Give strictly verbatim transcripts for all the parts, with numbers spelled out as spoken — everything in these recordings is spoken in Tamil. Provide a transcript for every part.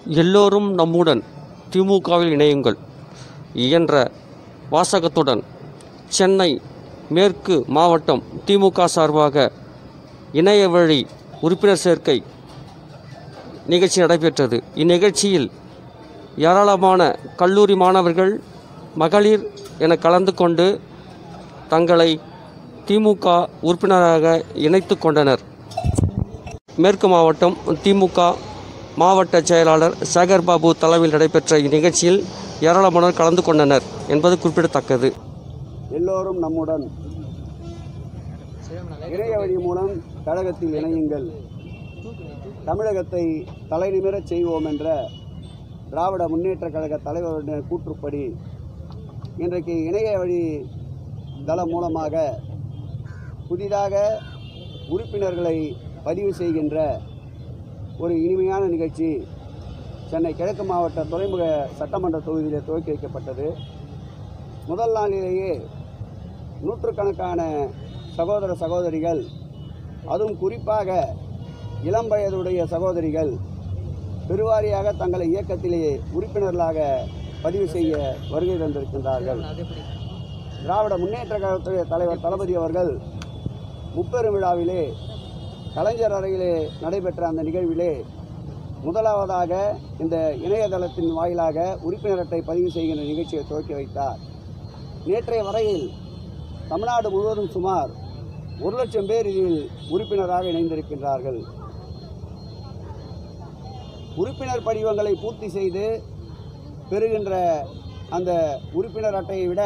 எல்லோரும் நம்முடன் திமுகவில் இணையுங்கள் என்ற வாசகத்துடன் சென்னை மேற்கு மாவட்டம் திமுக சார்பாக இணைய வழி உறுப்பினர் சேர்க்கை நிகழ்ச்சி நடைபெற்றது. இந்நிகழ்ச்சியில் ஏராளமான கல்லூரி மாணவர்கள், மகளிர் என கலந்து கொண்டு தங்களை திமுக உறுப்பினராக இணைத்து கொண்டனர். மேற்கு மாவட்டம் திமுக மாவட்ட செயலாளர் சேகர் பாபு தலைமையில் நடைபெற்ற இந்நிகழ்ச்சியில் ஏராளமானோர் கலந்து கொண்டனர் என்பது குறிப்பிடத்தக்கது. எல்லோரும் நம்முடன் இணைய வழி மூலம் கழகத்தில் இணையுங்கள், தமிழகத்தை தலைநிமிரச் செய்வோம் என்ற திராவிட முன்னேற்ற கழக தலைவருடைய கூற்றுப்படி இன்றைக்கு இணைய வழி தளம் மூலமாக புதிதாக உறுப்பினர்களை பதிவு செய்கின்ற ஒரு இனிமையான நிகழ்ச்சி சென்னை கிழக்கு மாவட்ட துறைமுக சட்டமன்ற தொகுதியில் துவக்கி வைக்கப்பட்டது. முதல் நாளிலேயே நூற்றுக்கணக்கான சகோதர சகோதரிகள், அதுவும் குறிப்பாக இளம் வயதுடைய சகோதரிகள் பெருவாரியாக தங்களை இயக்கத்திலேயே உறுப்பினர்களாக பதிவு செய்ய வருகை தந்திருக்கின்றார்கள். திராவிட முன்னேற்ற கழகத்துடைய தலைவர் தளபதி அவர்கள் முப்பெரும் விழாவிலே கலைஞர் அறையிலே நடைபெற்ற அந்த நிகழ்விலே முதலாவதாக இந்த இணையதளத்தின் வாயிலாக உறுப்பினர் அட்டை பதிவு செய்கின்ற நிகழ்ச்சியை துவக்கி வைத்தார். நேற்றைய வரையில் தமிழ்நாடு முழுவதும் சுமார் ஒரு லட்சம் பேர் இதில் உறுப்பினராக இணைந்திருக்கின்றார்கள். உறுப்பினர் படிவங்களை பூர்த்தி செய்து பெறுகின்ற அந்த உறுப்பினர் அட்டையை விட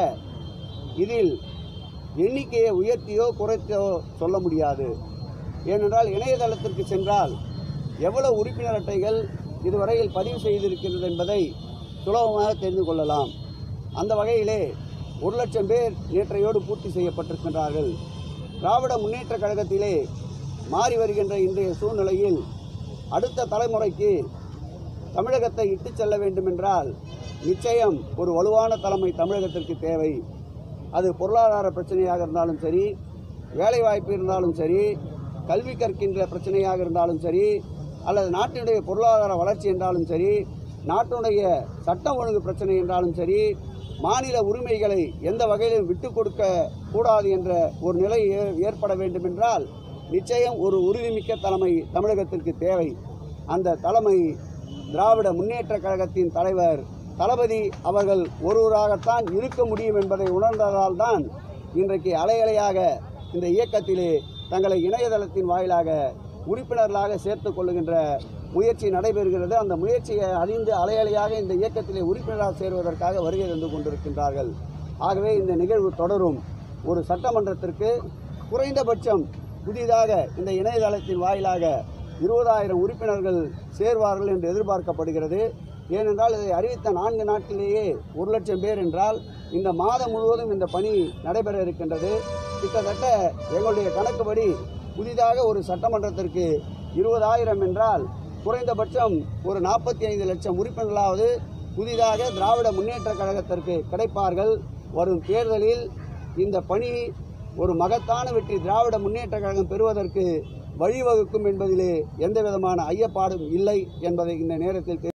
இதில் எண்ணிக்கையை உயர்த்தியோ குறைத்தோ சொல்ல முடியாது. ஏனென்றால் இணையதளத்திற்கு சென்றால் எவ்வளவு உறுப்பினர் அட்டைகள் இதுவரையில் பதிவு செய்திருக்கிறது என்பதை சுலபமாக தெரிந்து கொள்ளலாம். அந்த வகையிலே ஒரு லட்சம் பேர் நேற்றையோடு பூர்த்தி செய்யப்பட்டிருக்கின்றார்கள். திராவிட முன்னேற்ற கழகத்திலே மாறி வருகின்ற இன்றைய சூழ்நிலையில் அடுத்த தலைமுறைக்கு தமிழகத்தை இட்டு செல்ல வேண்டும் என்றால் நிச்சயம் ஒரு வலுவான தலைமை தமிழகத்திற்கு தேவை. அது பொருளாதார பிரச்சனையாக இருந்தாலும் சரி, வேலைவாய்ப்பு இருந்தாலும் சரி, கல்வி கற்கின்ற பிரச்சனையாக இருந்தாலும் சரி, அல்லது நாட்டினுடைய பொருளாதார வளர்ச்சி என்றாலும் சரி, நாட்டினுடைய சட்டம் ஒழுங்கு பிரச்சனை என்றாலும் சரி, மாநில உரிமைகளை எந்த வகையிலும் விட்டு கொடுக்க கூடாது என்ற ஒரு நிலை ஏற்பட வேண்டும் என்றால் நிச்சயம் ஒரு உறுதிமிக்க தலைமை தமிழகத்திற்கு தேவை. அந்த தலைமை திராவிட முன்னேற்ற கழகத்தின் தலைவர் தளபதி அவர்கள் ஒருவராகத்தான் இருக்க முடியும் என்பதை உணர்ந்ததால் தான் இன்றைக்கு அலையலையாக இந்த இயக்கத்திலே தங்களை இணையதளத்தின் வாயிலாக உறுப்பினர்களாக சேர்த்துக் கொள்ளுகின்ற முயற்சி நடைபெறுகிறது. அந்த முயற்சியை அறிந்து அலையலையாக இந்த இயக்கத்திலே உறுப்பினராக சேருவதற்காக வருகை தந்து கொண்டிருக்கின்றார்கள். ஆகவே இந்த நிகழ்வு தொடரும். ஒரு சட்டமன்றத்திற்கு குறைந்தபட்சம் புதிதாக இந்த இணையதளத்தின் வாயிலாக இருபதாயிரம் உறுப்பினர்கள் சேர்வார்கள் என்று எதிர்பார்க்கப்படுகிறது. ஏனென்றால் இதை அறிவித்த நான்கு நாட்களிலேயே ஒரு லட்சம் பேர் என்றால் இந்த மாதம் முழுவதும் இந்த பணி நடைபெற இருக்கின்றது. கிட்டத்தட்ட எங்களுடைய கணக்குப்படி புதிதாக ஒரு சட்டமன்றத்திற்கு இருபதாயிரம் என்றால் குறைந்தபட்சம் ஒரு நாற்பத்தி ஐந்து லட்சம் உறுப்பினர்களாவது புதிதாக திராவிட முன்னேற்ற கழகத்திற்கு கிடைப்பார்கள். வரும் தேர்தலில் இந்த பணி ஒரு மகத்தான வெற்றி திராவிட முன்னேற்ற கழகம் பெறுவதற்கு வழிவகுக்கும் என்பதிலே எந்த விதமான ஐயப்பாடும் இல்லை என்பதை இந்த நேரத்தில்